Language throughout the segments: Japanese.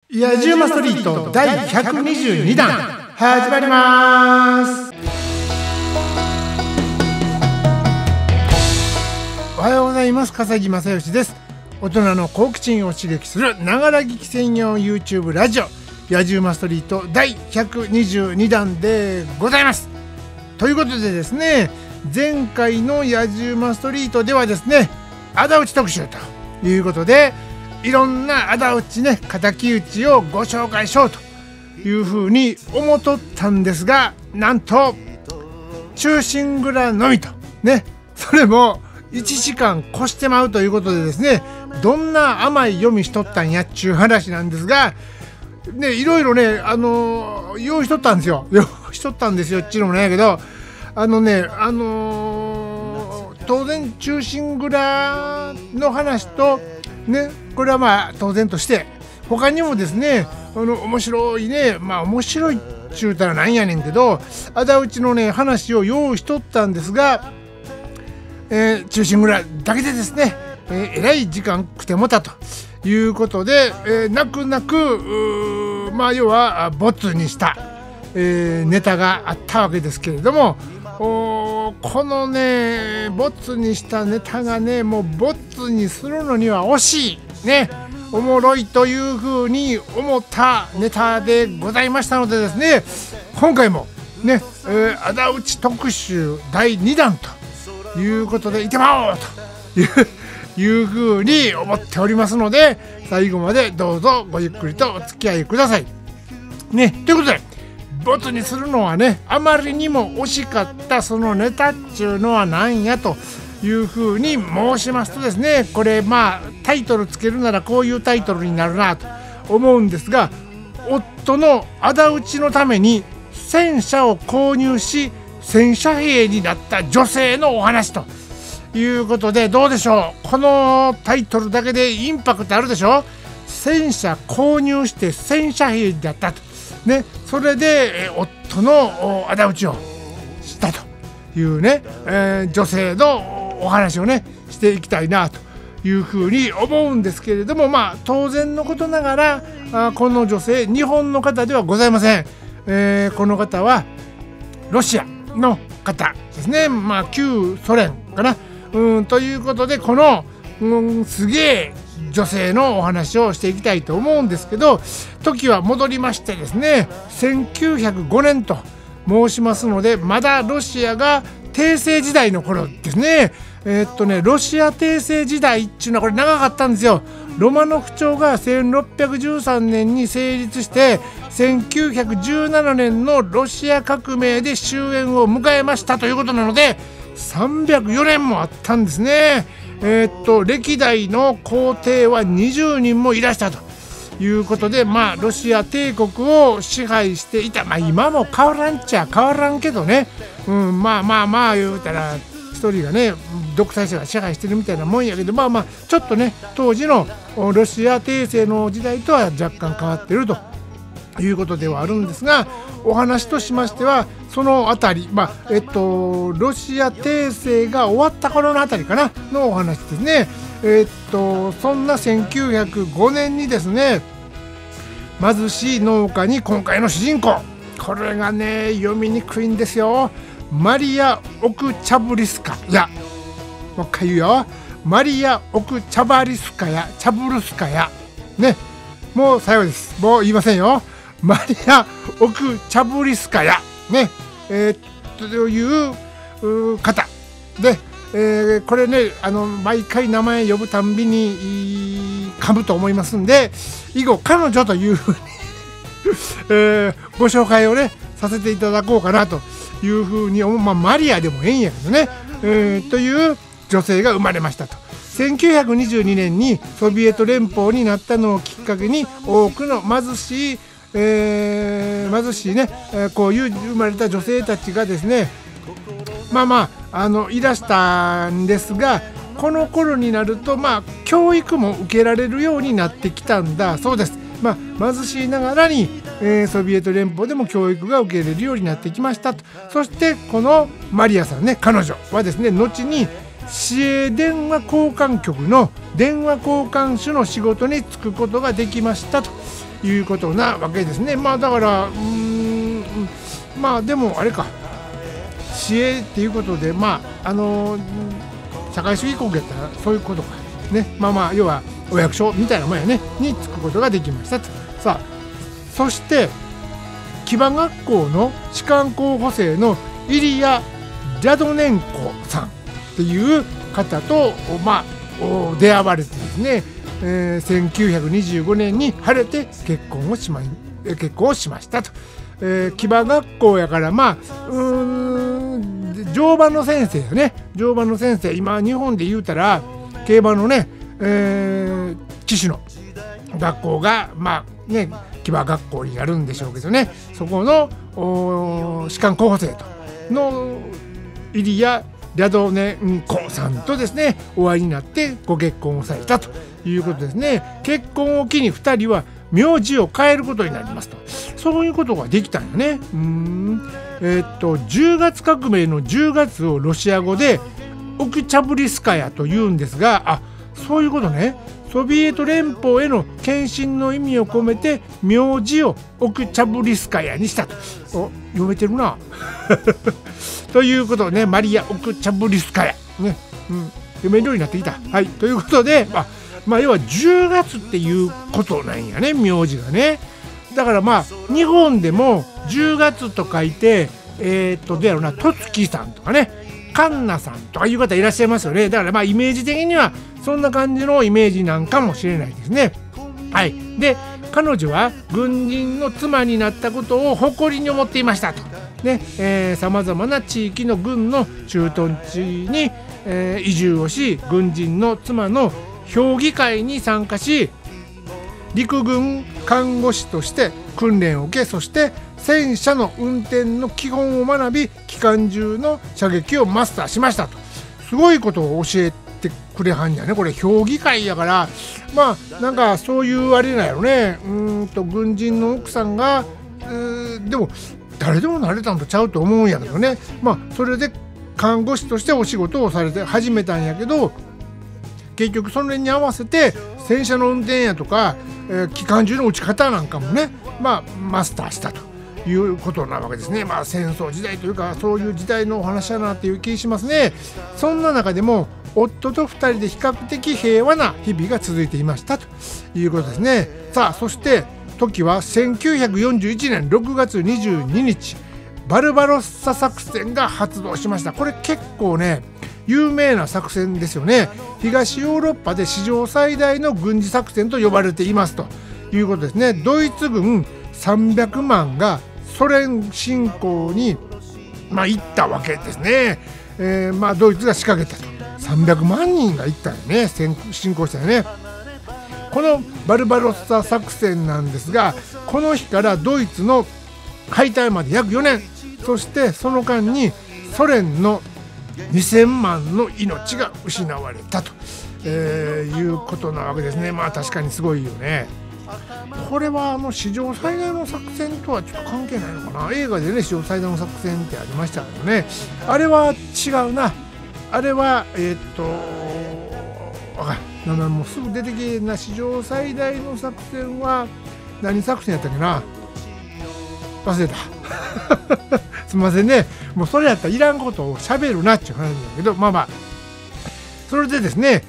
野じ馬ストリート第122弾始まります。おはようございます。笠木正義です。大人の好奇心を刺激するながら聞き専用 YouTube ラジオ野じ馬ストリート第122弾でございます。ということでですね、前回の野じ馬ストリートではですね、仇討ち特集ということで、いろんな仇討ちね、敵討ちをご紹介しようというふうに思っとったんですが、なんと忠臣蔵のみとね、それも1時間越してまうということでですね、どんな甘い読みしとったんやっちゅう話なんですがね、いろいろね、用意しとったんですよ。用意しとったんですよっちゅうのもないけど、当然忠臣蔵の話とね、これはまあ当然として、他にもですね、面白いね、まあ面白いっちゅうたらなんやねんけど、仇討ちのね話を用意しとったんですが、忠臣蔵だけでですね、えらい時間くてもたということで、泣く泣くまあ要はボツにした、ネタがあったわけですけれども、このねボツにしたネタがね、もうボツにするのには惜しいね、おもろいというふうに思ったネタでございましたのでですね、今回もね、仇討ち特集第2弾ということでいってまおうというふうに思っておりますので、最後までどうぞごゆっくりとお付き合いくださいね。ということで、ボツにするのはね、あまりにも惜しかったそのネタっちゅうのはなんやというふうに申しますとですね、これまあタイトルつけるならこういうタイトルになるなと思うんですが、夫の仇討ちのために戦車を購入し戦車兵になった女性のお話ということで、どうでしょう。このタイトルだけでインパクトあるでしょ。戦車購入して戦車兵になったとね、それで、夫の仇討ちをしたというね、女性のお話をねしていきたいなというふうに思うんですけれども、まあ当然のことながらこの女性日本の方ではございません。この方はロシアの方ですね。まあ旧ソ連かな、ということで、この、すげえ女性のお話をしていきたいと思うんですけど、時は戻りましてですね、1905年と申しますので、まだロシアが帝政時代の頃ですね。ロシア帝政時代っていうのはこれ長かったんですよ。ロマノフ朝が1613年に成立して、1917年のロシア革命で終焉を迎えましたということなので、304年もあったんですね。歴代の皇帝は20人もいらしたということで、まあロシア帝国を支配していた。まあ今も変わらんっちゃ変わらんけどね、まあ言うたら一人がね独裁者が支配してるみたいなもんやけど、まあちょっとね当時のロシア帝政の時代とは若干変わってるということではあるんですが、お話としましてはそのあたり、ロシア帝政が終わった頃のあたりかなのお話ですね。そんな1905年にですね、貧しい農家に今回の主人公、これがね読みにくいんですよ。マリア・オクチャブリスカヤ、もう一回言うよ、マリア・オクチャバリスカヤ、チャブルスカヤね、もう最後です。もう言いませんよ。マリア・オクチャブリスカヤね、という方で、これね毎回名前呼ぶたんびに噛むと思いますんで、以後彼女というふうにご紹介をねさせていただこうかなというふうに思う。まあマリアでもええんやけどね、という女性が生まれましたと。1922年にソビエト連邦になったのをきっかけに、多くの貧しいね、こういう生まれた女性たちがですね、いらしたんですが、この頃になると教育も受けられるようになってきたんだそうです。貧しいながらに、ソビエト連邦でも教育が受け入れるようになってきましたと。そしてこのマリアさんね、彼女はですね、後に市営電話交換局の電話交換手の仕事に就くことができましたということなわけですね。まあだからまあでもあれか、市営っていうことで、まあ社会主義国やったらそういうことかね。まあ要はお役所みたいなもんやねに就くことができましたと。さあそして騎馬学校の士官候補生のイリヤ・リャドネンコさんっていう方と出会われてですね、1925年に晴れて結婚をしましたと。騎馬学校やから乗馬の先生よね。乗馬の先生、今日本で言うたら競馬のね、騎手の学校が騎馬学校になるんでしょうけどね、そこの士官候補生とのイリヤ・リャドネンコさんとですねお会いになってご結婚をされたということですね。結婚を機に2人は名字を変えることになりますと。そういうことができたんよね。10月革命の10月をロシア語でオクチャブリスカヤと言うんですが、そういうことね。ソビエト連邦への献身の意味を込めて名字をオクチャブリスカヤにしたと。読めてるなということね、マリア・オクチャブリスカヤ、ね読めるようになってきた。はい、ということで、要は10月っていうことなんやね、名字がね。だから日本でも10月と書いてどうやろうな、とつきさんとかね、カンナさんとかいう方いらっしゃいますよね。だからイメージ的にはそんな感じのイメージなんかもしれないですね。はい。で彼女は軍人の妻になったことを誇りに思っていましたと。さまざまな地域の軍の駐屯地に、移住をし、軍人の妻の評議会に参加し、陸軍看護師として訓練を受け、そして戦車の運転の基本を学び、機関銃の射撃をマスターしましたと。すごいことを教えてくれはんやね。これ評議会やからなんかそういうあれなんやろね。軍人の奥さんがでも誰でもなれたんとちゃうと思うんやけどね。それで看護師としてお仕事をされて始めたんやけど、結局それに合わせて戦車の運転やとか、機関銃の撃ち方なんかもねマスターしたということなわけですね。戦争時代というかそういう時代のお話だなっていう気しますね。そんな中でも夫と2人で比較的平和な日々が続いていましたということですね。さあそして時は1941年6月22日バルバロッサ作戦が発動しました。これ結構ね有名な作戦ですよね。東ヨーロッパで史上最大の軍事作戦と呼ばれていますということですね。ドイツ軍300万がソ連侵攻に行ったわけですね。ドイツが仕掛けたと。300万人が行ったよね、侵攻したよね。このバルバロッサ作戦なんですが、この日からドイツの敗退まで約4年、そしてその間にソ連の2000万の命が失われたと、いうことなわけですね。確かにすごいよね。これは史上最大の作戦とはちょっと関係ないのかな。映画でね史上最大の作戦ってありましたけどね、あれは違うな。あれは名前もうすぐ出てけえな。史上最大の作戦は何作戦やったっけな、忘れたすみませんね。もうそれやったらいらんことをしゃべるなっていう話だけど、それでですね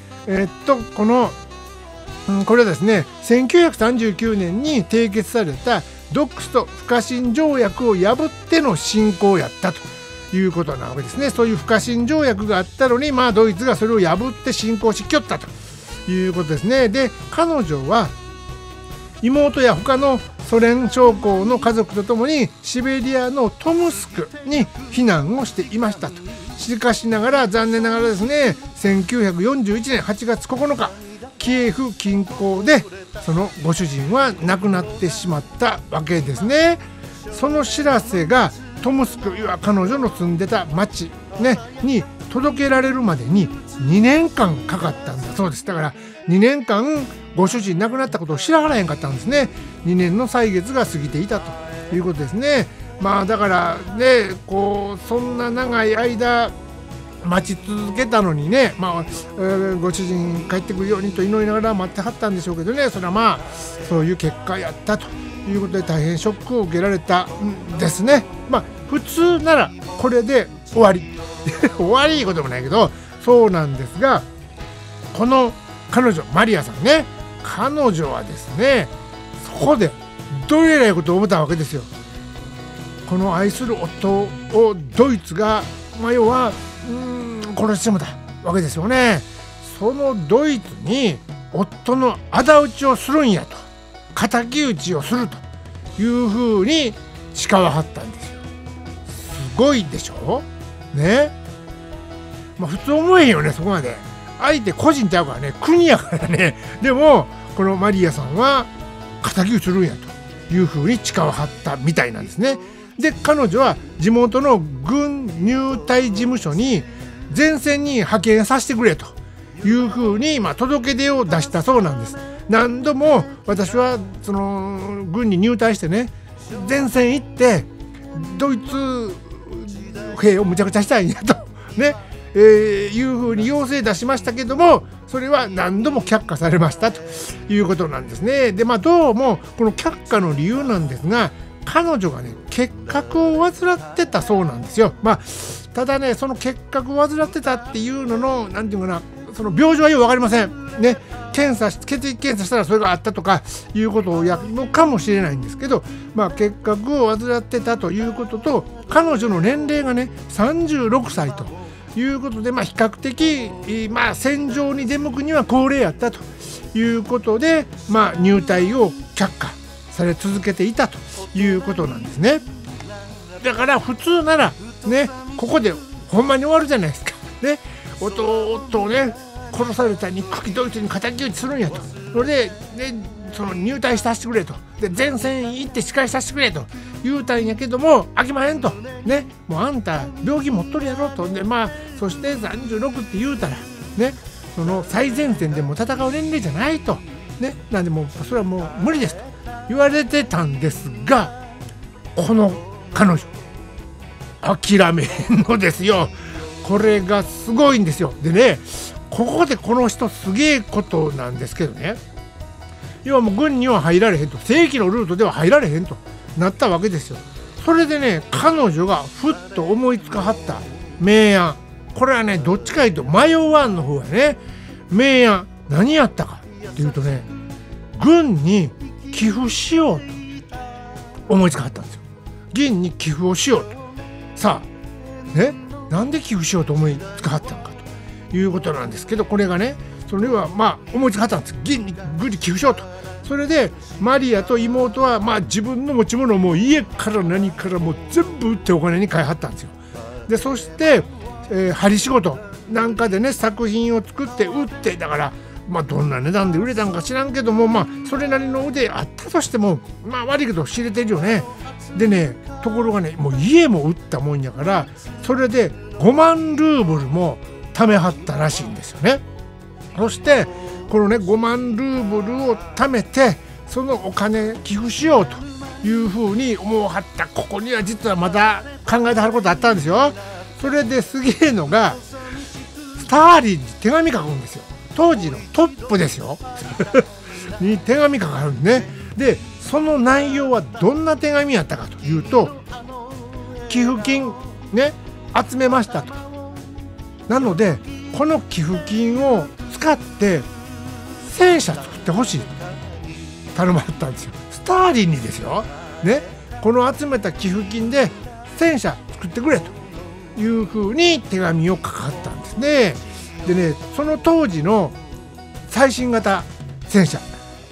これはですね1939年に締結された独ソ不可侵条約を破っての侵攻やったということなわけですね。そういう不可侵条約があったのにドイツがそれを破って侵攻しきよったということですね。で彼女は妹や他のソ連将校の家族とともにシベリアのトムスクに避難をしていましたと。しかしながら残念ながらですね1941年8月9日キエフ近郊でそのご主人は亡くなってしまったわけですね。その知らせがトムスク、彼女の住んでた町、に届けられるまでに2年間かかったんだそうです。だから2年間ご主人亡くなったことを知らはらへんかったんですね。2年の歳月が過ぎていたということですね。だからねそんな長い間待ち続けたのにね、ご主人帰ってくるようにと祈りながら待ってはったんでしょうけどね、それはそういう結果やったということで大変ショックを受けられたんですね。普通ならこれで終わり終わりいいこともないけど、そうなんですが、この彼女マリアさんね、彼女はですね、そこでどえらいことを思ったわけですよ。この愛する夫をドイツが要は殺してもたわけですよね。そのドイツに夫の仇討ちをするんやと、敵討ちをするというふうに誓わはったんですよ。すごいでしょね。普通思えへんよね、そこまで。相手個人ちゃうからね、国やからね。でもこのマリアさんは敵討ちするんやというふうに誓わはったみたいなんですね。で彼女は地元の軍入隊事務所に前線に派遣させてくれというふうに届け出を出したそうなんです。何度も私はその軍に入隊してね、前線行ってドイツ兵をむちゃくちゃしたいんやとね、いうふうに要請出しましたけども、それは何度も却下されましたということなんですね。でどうもこの却下の理由なんですが、彼女がね結核を患ってたそうなんですよ。ただね、その結核を患ってたっていうののなんていうかな、その病状はよく分かりませんね。血液検査したらそれがあったとかいうことをやるのかもしれないんですけど、結核を患ってたということと、彼女の年齢がね36歳ということで、比較的、戦場に出向くには高齢やったということで、入隊を却下され続けていたということなんですね。だから普通ならね、ここでほんまに終わるじゃないですかね。弟をね殺された憎きドイツに敵討ちするんやと。それで、その入隊させてくれと。で前線行って仕返しさせてくれと言うたんやけども、あきまへんとね。もうあんた病気持っとるやろと。でそして36って言うたらね、その最前線でも戦う年齢じゃないとね。なんでもうそれはもう無理ですと言われてたんですが、この彼女諦めへんのですよ。これがすごいんですよ。でね、ここでこの人すげえことなんですけどね、要はもう軍には入られへんと、正規のルートでは入られへんとなったわけですよ。それでね、彼女がふっと思いつかはった明暗、これはねどっちかいうと迷わんの方がね、明暗何やったかっていうとね、軍に寄付しようと思いつかはったんですよ。軍に寄付をしようと。さあね、なんで寄付しようと思いつかはったのかということなんですけど、これがね、それは思いつかはったんです。軍に寄付しようと。それでマリアと妹は自分の持ち物をもう家から何からもう全部売ってお金に換えはったんですよ。でそして、針仕事なんかでね作品を作って売って、だからどんな値段で売れたんか知らんけども、それなりの腕あったとしても悪いけど知れてるよね。でね、ところがね、もう家も売ったもんやから、それで5万ルーブルも貯めはったらしいんですよね。そしてこのね5万ルーブルを貯めて、そのお金寄付しようというふうに思わはった。ここには実はまだ考えてはることあったんですよ。それですげえのが、スターリンに手紙書くんですよ。当時のトップですよに手紙書かはるんですね。でその内容はどんな手紙やったかというと、寄付金ね集めましたと。なのでこの寄付金を使って戦車作ってほしいと頼まれたんですよ。スターリンにですよね。この集めた寄付金で戦車作ってくれというふうに手紙を書かったんですね。でね、その当時の最新型戦車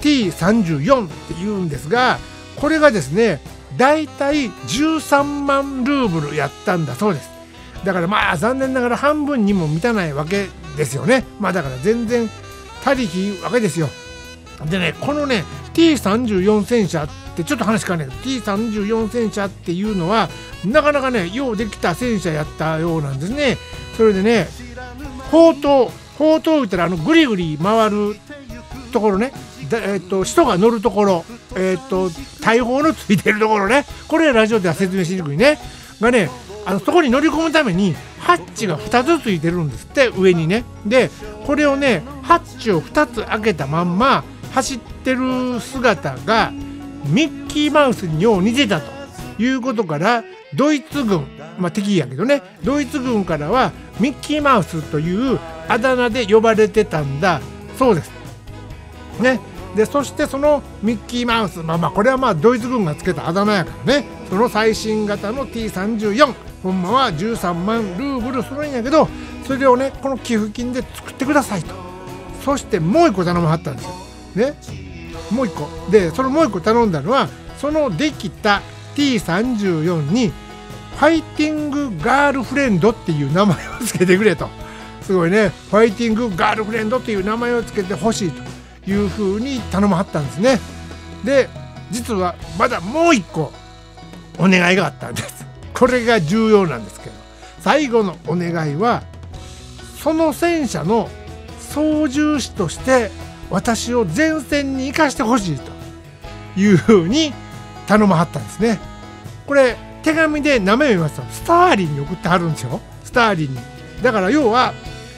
T34 っていうんですが、これがですねだいたい13万ルーブルやったんだそうです。だから残念ながら半分にも満たないわけですよね。だから全然足りひんわけですよ。でね、このね T34 戦車ってちょっと話変わるんだけど、 T34 戦車っていうのはなかなかねようできた戦車やったようなんですね。それでね、砲塔言ったらぐりぐり回るところね、人が乗るところ、大砲のついてるところね、これラジオでは説明しにくいねがね、 そこに乗り込むためにハッチが2つついてるんですって、上にね。でこれをね、ハッチを2つ開けたまんま走ってる姿がミッキーマウスによう似てたということから、ドイツ軍、敵やけどね、ドイツ軍からはミッキーマウスというあだ名で呼ばれてたんだそうですね。でそしてそのミッキーマウス、これはドイツ軍がつけたあだ名やからね、その最新型の T34、ほんまは13万ルーブルするんやけど、それをねこの寄付金で作ってくださいと。そしてもう一個頼まはったんですよね。もう一個で、そのもう一個頼んだのは、そのできた T34 にファイティングガールフレンドっていう名前をつけてくれと。すごいね、ファイティングガールフレンドっていう名前をつけてほしいというふうに頼まはったんですね。で実はまだもう一個お願いがあったんです。これが重要なんですけど、最後のお願いは、その戦車の操縦士として私を前線に行かしてほしいというふうに頼まはったんですね。これ手紙で名前を言いますと、スターリンに送ってはるんですよ、スターリンに。だから要は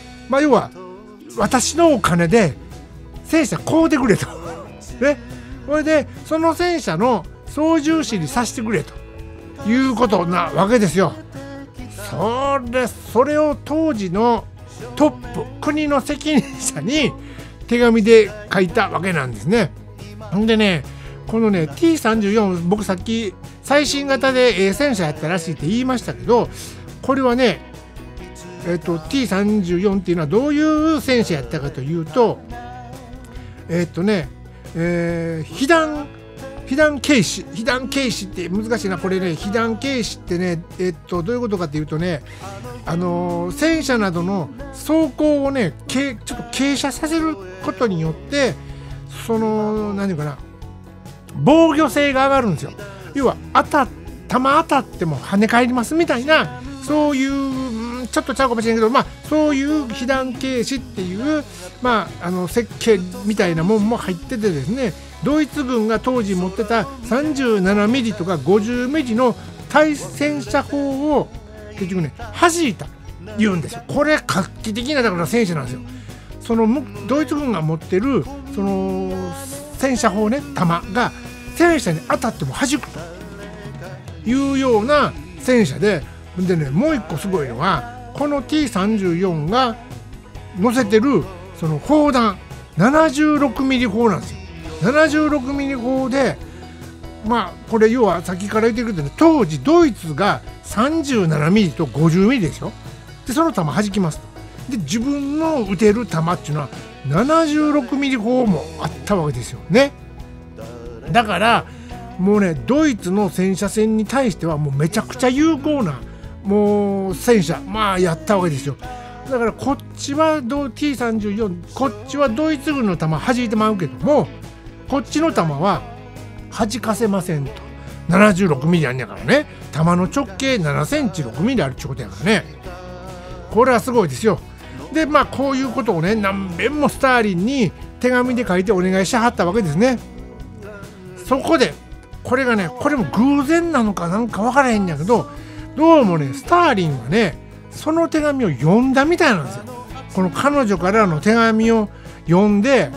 私のお金で戦車買うてくれとね。これでその戦車の操縦士にさせてくれということなわけですよ。それを当時のトップ、国の責任者に手紙で書いたわけなんですね。んでね、このね T34、僕さっき最新型で戦車やったらしいって言いましたけど、これはねT34 っていうのはどういう戦車やったかというと、被弾軽視って難しいな、これね、被弾軽視ってね、どういうことかというとね、戦車などの走行をねちょっと傾斜させることによって、何かな、防御性が上がるんですよ。要は弾当たっても跳ね返りますみたいな、そういうちょっとちゃうかもしれんけど、そういう被弾軽視っていう設計みたいなもんも入っててですね、ドイツ軍が当時持ってた37ミリとか50ミリの対戦車砲を結局ね弾いた言うんですよ。これ画期的なだから戦車なんですよ。そのドイツ軍が持ってるその戦車砲ね、弾が戦車に当たっても弾くというような戦車で、ね、もう一個すごいのは、この T34 が載せてるその砲弾76ミリ砲なんですよ。76ミリ砲で、これ要は先から言ってるけどね、当時ドイツが37ミリと50ミリでしょ。でその弾弾きますと。で自分の撃てる弾っていうのは76ミリ砲もあったわけですよね。だからもうね、ドイツの戦車戦に対してはもうめちゃくちゃ有効なもう戦車やったわけですよ。だからこっちはT34、こっちはドイツ軍の弾弾いてまうけども、こっちの弾は弾かせませんと。76ミリあんやからね、弾の直径7センチ6ミリあるってことやからね、これはすごいですよ。でこういうことをね、何遍もスターリンに手紙で書いてお願いしはったわけですね。そこでこれも偶然なのかなんか分からへんやけど、どうもねスターリンはねその手紙を読んだみたいなんですよ。この彼女からの手紙を読んで、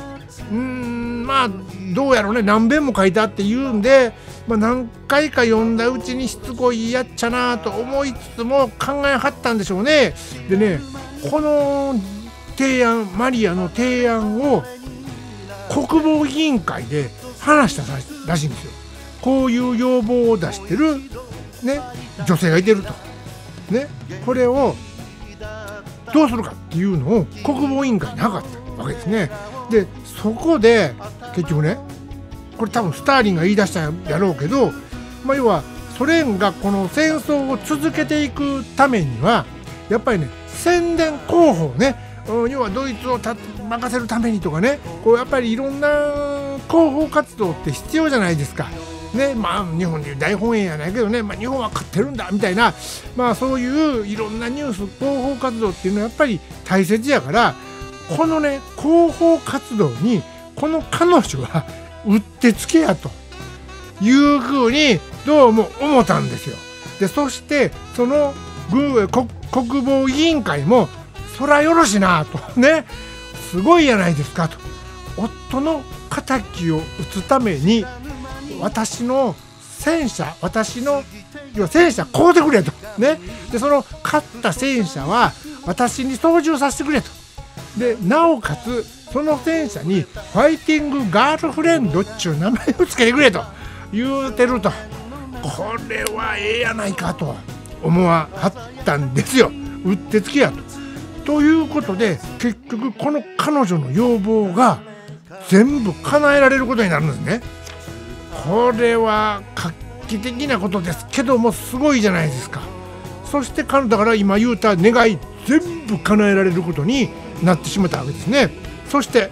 どうやろうね、何遍も書いたって言うんで、何回か読んだうちにしつこいやっちゃなと思いつつも考えはったんでしょうね。でね、この提案、マリアの提案を国防委員会で話したらしいんですよ。こういう要望を出してる、ね、女性がいてると、ね、これをどうするかっていうのを国防委員会に諮ったわけですね。でそこで結局ね、これ多分スターリンが言い出したんやろうけど、要はソ連がこの戦争を続けていくためにはやっぱりね、宣伝広報ね、要はドイツを任せるためにとかね、やっぱりいろんな広報活動って必要じゃないですか。ね、日本でいう大本営やないけどね、日本は勝ってるんだみたいな、そういういろんなニュース広報活動っていうのはやっぱり大切やから、このね広報活動にこの彼女はうってつけやというふうにどうも思ったんですよ。でそしてその国防委員会もそらよろしなとね、すごいやないですかと、夫の敵を討つために私の戦車買うてくれとね、でその買った戦車は私に操縦させてくれと、でなおかつその戦車にファイティングガールフレンドっちゅう名前をつけてくれと言うてると、これはええやないかと思わはったんですよ。うってつきやということで、結局この彼女の要望が全部叶えられることになるんですね。これは画期的なことですけどもすごいじゃないですか。そしてだから今言うた願い全部叶えられることになってしまったわけですね。そして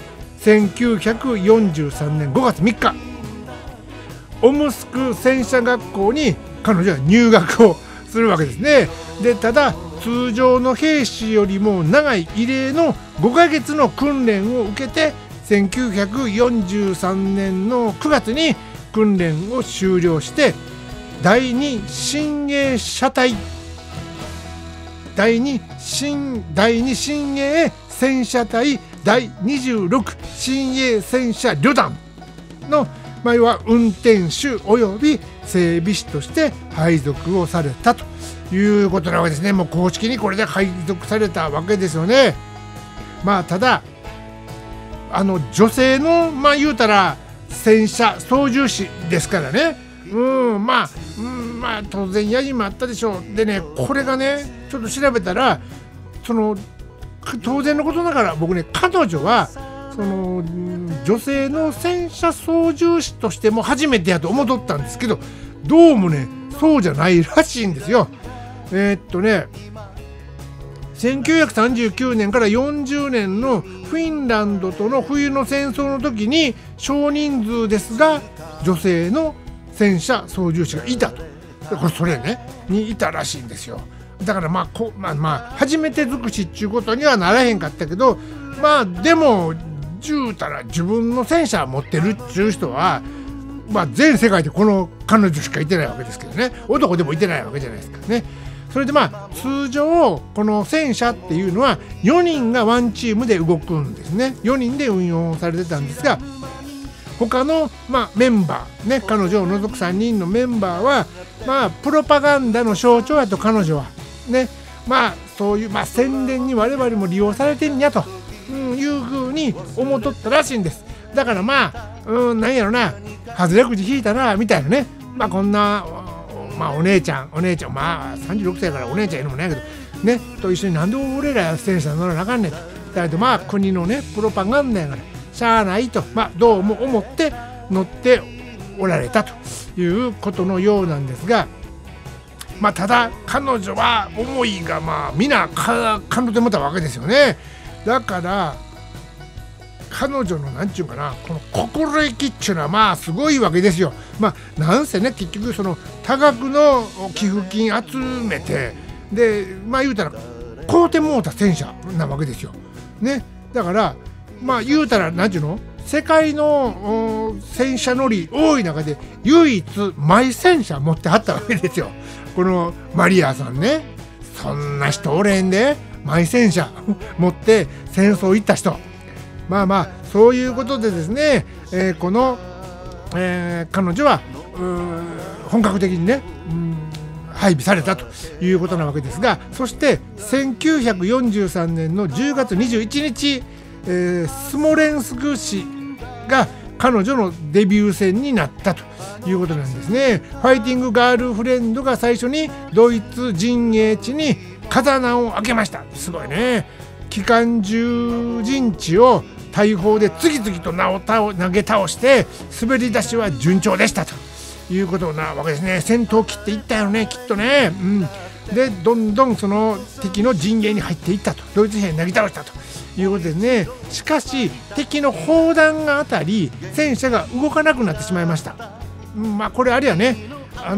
1943年5月3日オムスク戦車学校に彼女は入学をするわけですね。でただ通常の兵士よりも長い異例の5ヶ月の訓練を受けて1943年の9月に訓練を終了して第2親衛車隊第2親衛戦車隊第26親衛戦車旅団の要は運転手および整備士として配属をされたということなわけですね。もう公式にこれで配属されたわけですよね。ただ女性の言うたら戦車操縦士ですからね、当然やじもあったでしょう。でね、これがねちょっと調べたら当然のことながら僕ね、彼女は女性の戦車操縦士としても初めてやと思っとったんですけど、どうもねそうじゃないらしいんですよ。1939年から40年のフィンランドとの冬の戦争の時に少人数ですが女性の戦車操縦士がいたと、それねにいたらしいんですよ。だから初めて尽くしっちゅうことにはならへんかったけど、でも言うたら自分の戦車持ってるっちゅう人は全世界でこの彼女しかいてないわけですけどね、男でもいてないわけじゃないですかね。それで通常この戦車っていうのは4人がワンチームで動くんですね。4人で運用されてたんですが、他のメンバーね、彼女を除く3人のメンバーはプロパガンダの象徴やと、彼女はねそういう宣伝に我々も利用されてんやというふうに思っとったらしいんです。だからなんやろな、外れくじ引いたなみたいなね、こんなお姉ちゃん36歳からお姉ちゃんいるのもないけどねと一緒になんで俺ら戦車乗らなあかんねんと。だけど国のねプロパガンダやからしゃあないとどうも思って乗っておられたということのようなんですが、ただ彼女は思いが皆感じてもたわけですよね。だから彼女のなんちゅうかな、この心意気っちゅうのはすごいわけですよ。なんせね、結局多額の寄付金集めてで言うたら買うてもうた戦車なわけですよね。だから言うたらなんちゅうの、世界の戦車乗り多い中で唯一マイ戦車持ってはったわけですよ、このマリアさんね。そんな人おれんで、マイ戦車持って戦争行った人、そういうことでですね、この、彼女は本格的にね、配備されたということなわけですが、そして1943年の10月21日、スモレンスク市が彼女のデビュー戦になったということなんですね。ファイティングガールフレンドが最初にドイツ陣営地に風穴を開けました。すごいね。機関銃陣地を大砲で次々と投げ倒して滑り出しは順調でしたということなわけですね。戦闘機っていったよね、きっとね。でどんどんその敵の陣営に入っていったと、ドイツ兵投げ倒したということですね。しかし敵の砲弾が当たり戦車が動かなくなってしまいました。これあれやね、こ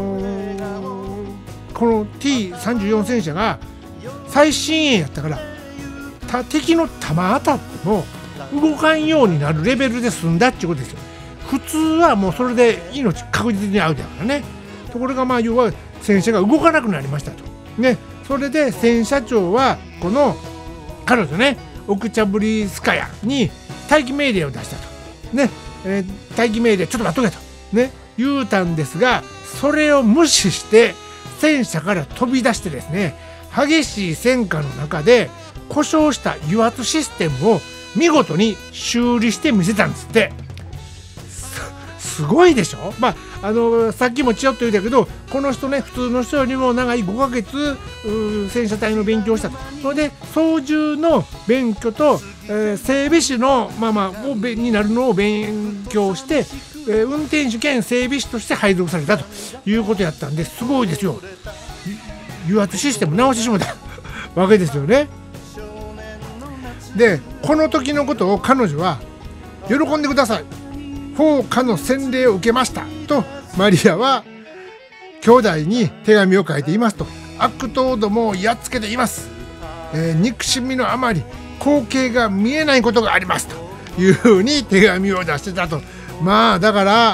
の T34 戦車が最新鋭やったから敵の弾当たっても動かんようになるレベルで済んだっていうことですよ。普通はもうそれで命確実にアウトだからね。ところが要は戦車が動かなくなりましたとね、それで戦車長はこの彼女ね、オクチャブリスカヤに待機命令を出したとね、待機命令ちょっと待っとけとね言うたんですが、それを無視して戦車から飛び出してですね、激しい戦火の中で故障した油圧システムを見事に修理してみせたんですって。すごいでしょ。さっきもちよっと言ったけど、この人ね、普通の人よりも長い5ヶ月戦車隊の勉強をしたと。それで操縦の勉強と、整備士のになるのを勉強して、運転手兼整備士として配属されたということやったんで、すごいですよ。油圧システム直してしまったわけですよね。でこの時のことを彼女は喜んでください、砲火の洗礼を受けましたとマリアは兄弟に手紙を書いていますと。悪党どもをやっつけています、憎しみのあまり光景が見えないことがありますというふうに手紙を出してたと。だから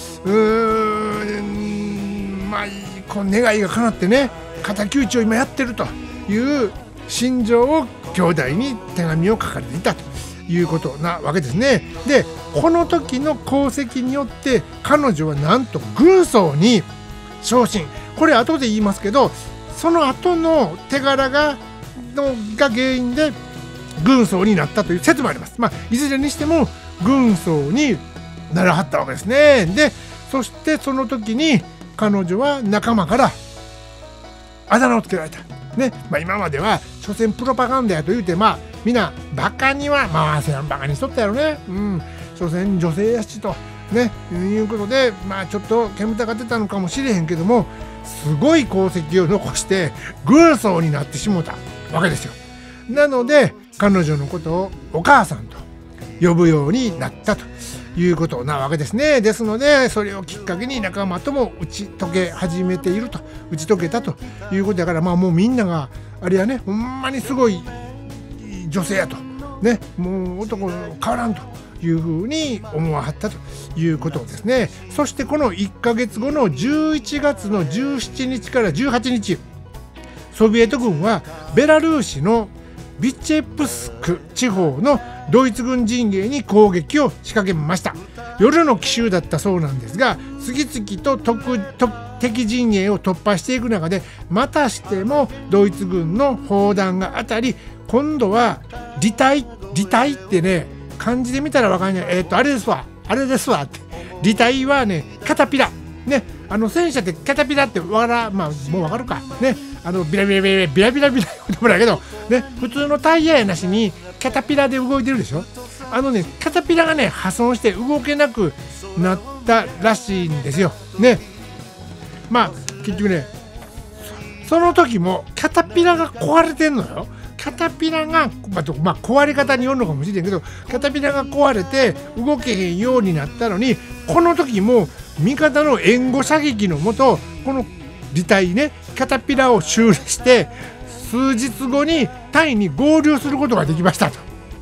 この願いが叶ってね、敵討ちを今やってるという心情を兄弟に手紙を書かれていたということなわけですね。でこの時の功績によって彼女はなんと軍曹に昇進。これ後で言いますけど、その後の手柄が原因で軍曹になったという説もあります。いずれにしても軍曹にならはったわけですね。でそしてその時に彼女は仲間からあだ名をつけられたね。今までは所詮プロパガンダやと言うてみんなバカにはバカにしとったやろね。所詮女性やしとねいうことでちょっと煙たがってたのかもしれへんけども、すごい功績を残して軍曹になってしもたわけですよ。なので彼女のことをお母さんと呼ぶようになったということなわけですね。ですのでそれをきっかけに仲間とも打ち解け始めていると、打ち解けたということだから、もうみんながあれはね、ほんまにすごい女性やとね、もう男変わらんというふうに思わはったということですね。そしてこの1ヶ月後の11月の17日から18日、ソビエト軍はベラルーシのビチェプスク地方のドイツ軍陣営に攻撃を仕掛けました。夜の奇襲だったそうなんですが、次々と敵陣営を突破していく中でまたしてもドイツ軍の砲弾が当たり、今度は履隊ってね、漢字で見たら分かんない、あれですわって履隊はね、カタピラね、戦車ってキャタピラってもう分かるかね、ビラビラでもないけどね、普通のタイヤやなしにキャタピラで動いてるでしょ。キャタピラがね破損して動けなくなったらしいんですよね。結局ね、その時もキャタピラが壊れてんのよ。キャタピラが、壊れ方によるのかもしれんけど、キャタピラが壊れて動けへんようになったのに、この時も味方の援護射撃のもと、この履隊ね、キャタピラを修理して数日後にタイに合流することができましたと。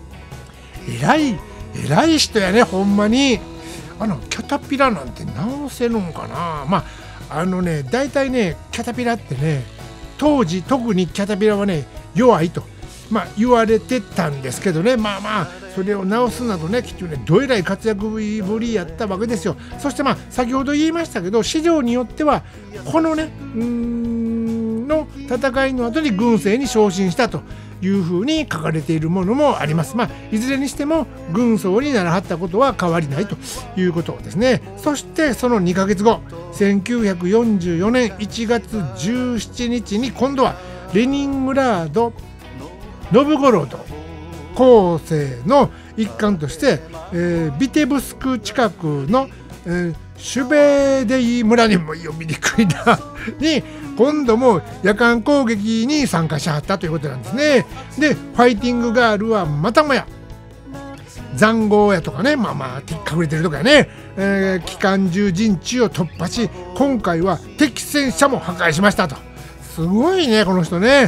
偉い人やね、ほんまに。キャタピラなんて直せるんかな。大体ね、キャタピラってね、当時特にキャタピラはね弱いと言われてたんですけどね、それを直すなどね、きっとねどえらい活躍ぶりやったわけですよ。そして先ほど言いましたけど、史料によってはこのねの戦いの後に軍政に昇進したというふうに書かれているものもあります。いずれにしても軍曹にならはったことは変わりないということですね。そしてその2ヶ月後、1944年1月17日に今度はレニングラードノブゴロド攻勢の一環として、ビテブスク近くの、シュベデイ村にも読みにくいなに今度も夜間攻撃に参加しはったということなんですね。でファイティングガールはまたもや塹壕やとかね、隠れてるとかね、機関銃陣地を突破し、今回は敵戦車も破壊しましたと。すごいねこの人ね。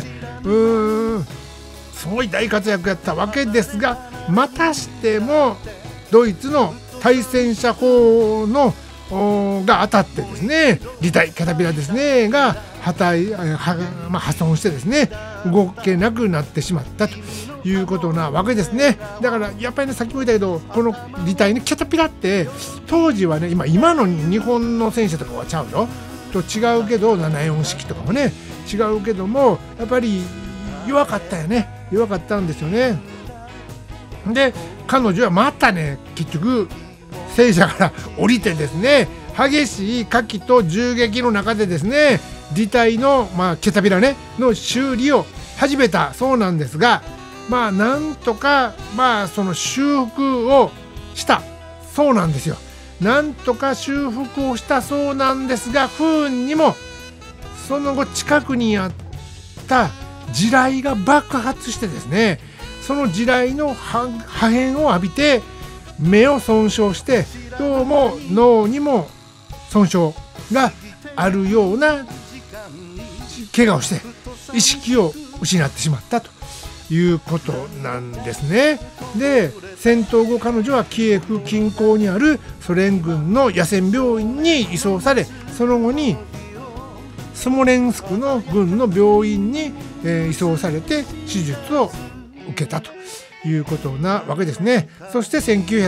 すごい大活躍やったわけですが、またしてもドイツの対戦車砲のが当たってですね、履隊キャタピラですねが破損してですね動けなくなってしまったということなわけですね。だからやっぱりね、さっきも言ったけどこの擬態ねキャタピラって当時はね今の日本の戦車とかはちゃうよと違うけど74式とかもね違うけどもやっぱり弱かったよね。弱かったんですよね。で彼女はまたね結局戦車から降りてですね激しい火器と銃撃の中でですね擬態の、キャタピラねの修理を始めたそうなんですが、なんとかその修復をしたそうなんですよ。なんとか修復をしたそうなんですが、不運にもその後近くにあった地雷が爆発してですね、その地雷の破片を浴びて目を損傷して、どうも脳にも損傷があるような怪我をして意識を失ってしまったということなんですね。で戦闘後彼女はキエフ近郊にあるソ連軍の野戦病院に移送され、その後にスモレンスクの軍の病院に移送されて手術を受けたということなわけですね。そして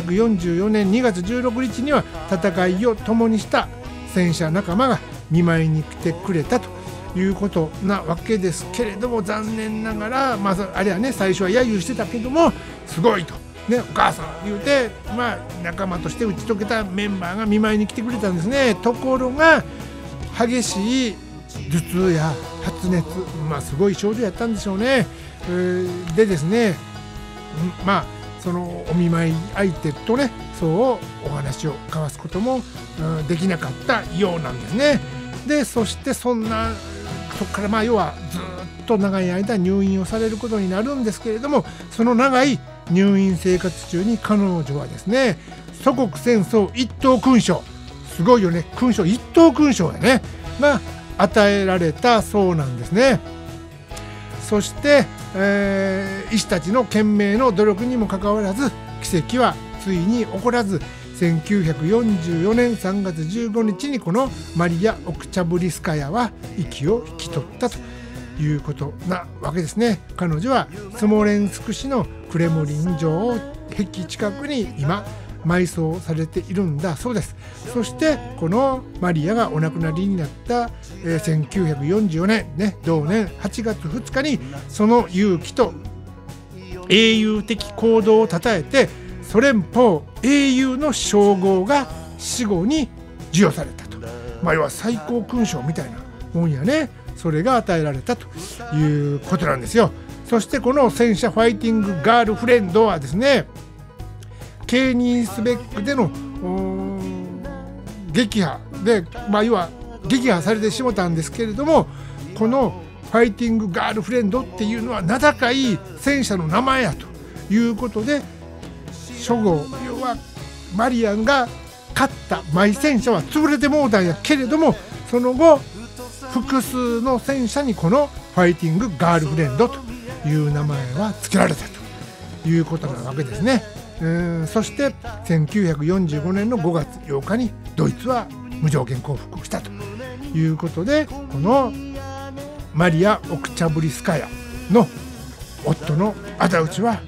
1944年2月16日には戦いを共にした戦車仲間が見舞いに来てくれたということなわけですけれども、残念ながら、あれはね最初は揶揄してたけどもすごいと、ね、お母さん言うて、仲間として打ち解けたメンバーが見舞いに来てくれたんですね。ところが激しい頭痛や発熱、すごい症状やったんでしょうね。でですね、そのお見舞い相手とねそうお話を交わすことも、できなかったようなんですね。でそしてそこから要はずっと長い間入院をされることになるんですけれども、その長い入院生活中に彼女はですね祖国戦争一等勲章、すごいよね、勲章一等勲章やねが与えられたそうなんですね。そして、医師たちの懸命の努力にもかかわらず奇跡はついに起こらず、1944年3月15日にこのマリア・オクチャブリスカヤは息を引き取ったということなわけですね。彼女はスモレンスク市のクレムリン城壁近くに今埋葬されているんだそうです。そしてこのマリアがお亡くなりになった、1944年、同年8月2日にその勇気と英雄的行動をたたえてソ連邦英雄の称号が死後に授与されたと、要は最高勲章みたいなもんやね。それが与えられたということなんですよ。そしてこの戦車ファイティングガールフレンドはですね、ケーニースベックでの撃破で、要は撃破されてしまったんですけれども、このファイティングガールフレンドっていうのは名高い戦車の名前やということで、初号要はマリアンが勝ったマイ戦車は潰れてもうたんやけれども、その後複数の戦車にこのファイティングガールフレンドという名前は付けられたということなわけですね。そして1945年の5月8日にドイツは無条件降伏したということで、このマリア・オクチャブリスカヤの夫の仇討ちは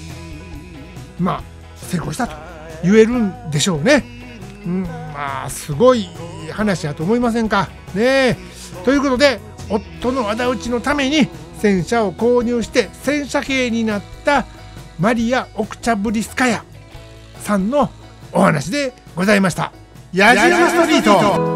成功したと言えるんでしょうね。すごい話だと思いませんかね。ということで夫の仇討ちのために戦車を購入して戦車兵になったマリア・オクチャブリスカヤさんのお話でございました。野獣ストリート。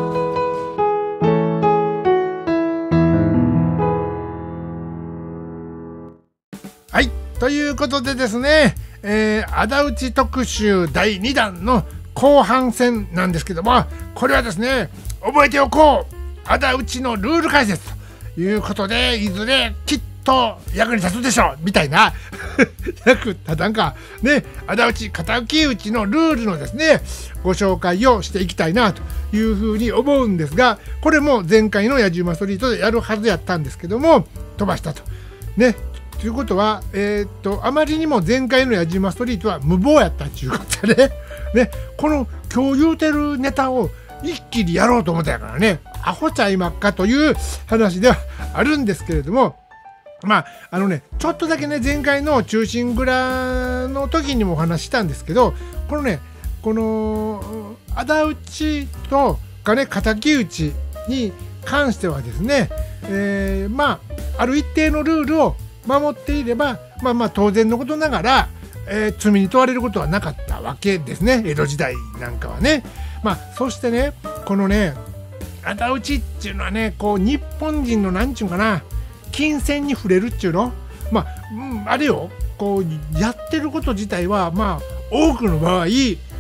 はい、ということでですね、仇討ち特集第2弾の後半戦なんですけども、これはですね覚えておこう仇討ちのルール解説ということで、いずれきっと役に立つでしょうみたいな役立たんかね、仇討ち敵討ちのルールのですねご紹介をしていきたいなというふうに思うんですが、これも前回の野獣馬ストリートでやるはずやったんですけども飛ばしたとね。ということは、あまりにも前回の野獣馬ストリートは無謀やったっていうことでね、この今日言うてるネタを一気にやろうと思ったやからね、 アホちゃいまっかという話ではあるんですけれども、ちょっとだけね、前回の忠臣蔵の時にもお話ししたんですけど、この仇討ちとかね、敵討ちに関してはですね、ある一定のルールを守っていれば、当然のことながら、罪に問われることはなかったわけですね、江戸時代なんかはね。そしてね、このね、仇討ちっていうのはね、こう日本人のなんちゅうかな、金銭に触れるっていうの、あれよ、こうやってること自体は多くの場合、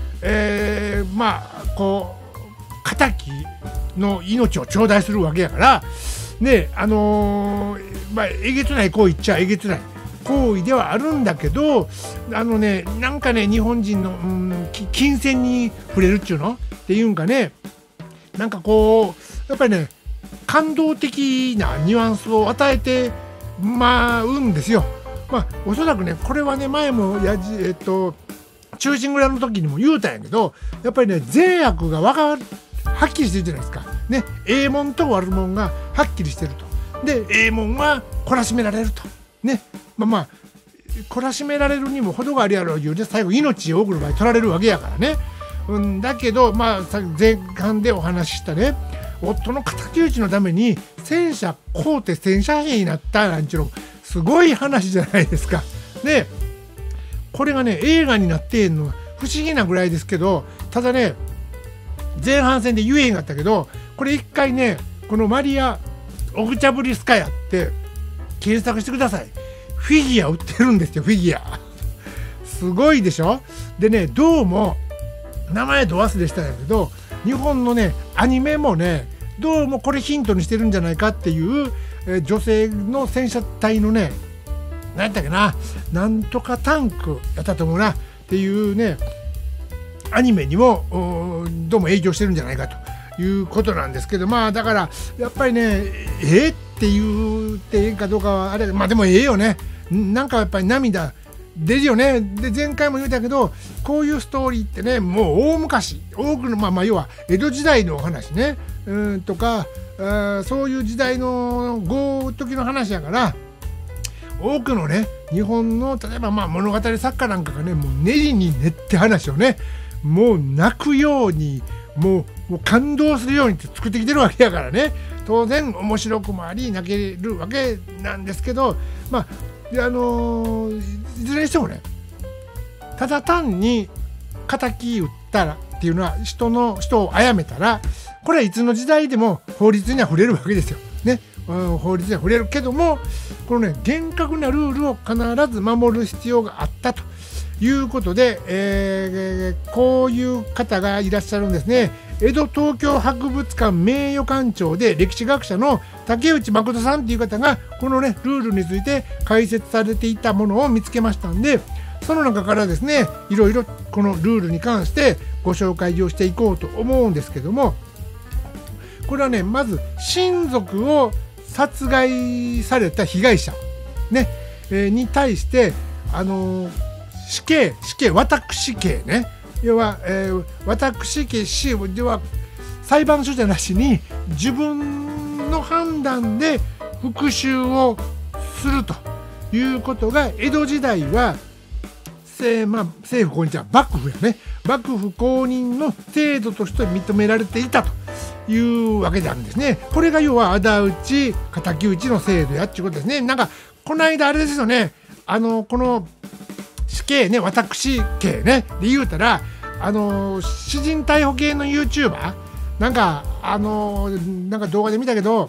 こう敵の命を頂戴するわけやからね、えげつない行為っちゃえげつない行為ではあるんだけど、なんかね、日本人の、金銭に触れるっていうのっていうんかね、なんかこうやっぱりね、感動的なニュアンスを与えてうんですよ。おそらくね、これはね、前も忠臣蔵の時にも言うたんやけど、やっぱりね、善悪がはっきりしてるじゃないですか。ね、ええもんと悪もんがはっきりしてると。で、ええもんは懲らしめられると。ね、懲らしめられるにも程があるやろういうで、最後命を多くの場合取られるわけやからね。だけど、前半でお話ししたね、夫の敵討ちのために戦車買うて戦車兵になったなんちゅうの、すごい話じゃないですか。で、これがね、映画になってんのは不思議なぐらいですけど、ただね、前半戦で言えへんかったけど、これ一回ね、このマリア・オグチャブリスカヤって検索してください。フィギュア売ってるんですよ、フィギュア。すごいでしょ。でね、どうも名前ど忘れしたんやけど、日本のねアニメもね、どうもこれヒントにしてるんじゃないかっていう、女性の戦車隊のね、何やったっけな、なんとかタンクやったと思うなっていうね、アニメにもどうも営業してるんじゃないかということなんですけど、だからやっぱりね、って言ってええかどうかはあれ、でもええよね。なんかやっぱり涙出るよね。で、前回も言うたけど、こういうストーリーってね、もう大昔、多くの要は江戸時代のお話ね、とかそういう時代の時の話やから、多くのね、日本の例えば物語作家なんかがね、もう練りに練って話をね、もう泣くように、もう感動するようにって作ってきてるわけやからね、当然面白くもあり泣けるわけなんですけど、いずれにしてもね、ただ単に敵撃ったらっていうのは、人を殺めたら、これはいつの時代でも法律には触れるわけですよね。法律には触れるけども、このね、厳格なルールを必ず守る必要があったということで、こういう方がいらっしゃるんですね。江戸東京博物館名誉館長で歴史学者の竹内誠さんっていう方が、このね、ルールについて解説されていたものを見つけましたんで、その中からですね、いろいろこのルールに関してご紹介をしていこうと思うんですけども、これはね、まず親族を殺害された被害者、ねに対して死刑、私刑ね、要は、私刑では裁判所じゃなしに自分の判断で復讐をするということが、江戸時代は政府公認じゃ幕府やね、幕府公認の制度として認められていたというわけなんですね。これが要は仇討ち、敵討ちの制度やっていうことですね。なんかこの間あれですよね、この死刑ね、私刑ねで言うたら、私人逮捕系の YouTuber なんか動画で見たけど、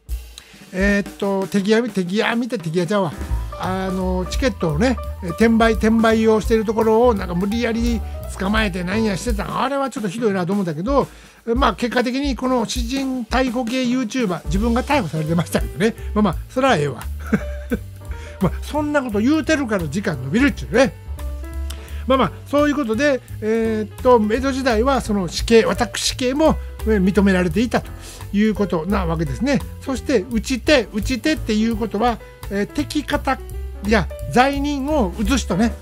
敵屋ちゃうわ、チケットをね転売をしているところをなんか無理やり捕まえて何やしてた、あれはちょっとひどいなと思うんだけど、結果的にこの私人逮捕系 YouTuber、 自分が逮捕されてましたけどね、それはええわそんなこと言うてるから時間伸びるっちゅうね。そういうことで、江戸時代はその死刑、私刑も認められていたということなわけですね。そして打ち手っていうことは、敵方や罪人を打つ人ね、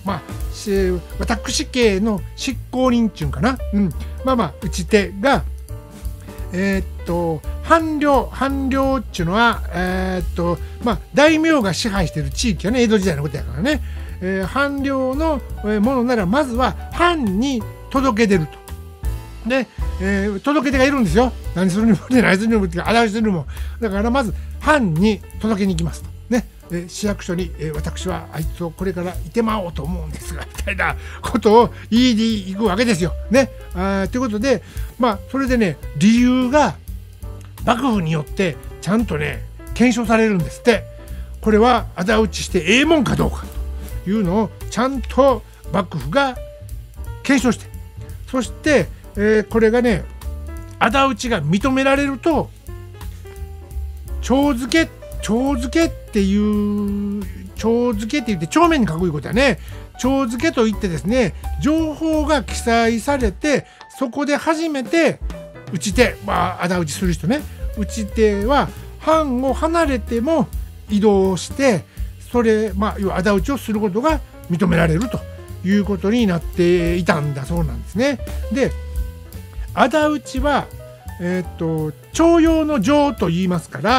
私刑の執行人っていうんかな、打ち手が藩領っていうのは、大名が支配している地域はね、江戸時代のことやからね、藩領のものならまずは藩に届け出ると。で、届け出がいるんですよ。何するにも何するにもって表してるのも。だからまず藩に届けに行きますと。ね、市役所に、私はあいつをこれからいてまおうと思うんですがみたいなことを言いに行くわけですよ。ね、ということでそれでね、理由が幕府によってちゃんとね検証されるんですって。これは仇討ちしてええもんかどうかというのをちゃんと幕府が検証して、そして、これがね仇討ちが認められると帳付けって言って帳面に書くいうことはね、帳付けといってですね、情報が記載されて、そこで初めて討ち手、仇討ちする人ね、討ち手は藩を離れても移動して、それ要は仇討ちをすることが認められるということになっていたんだそうなんですね。で、仇討ちは徴用の情と言いますから、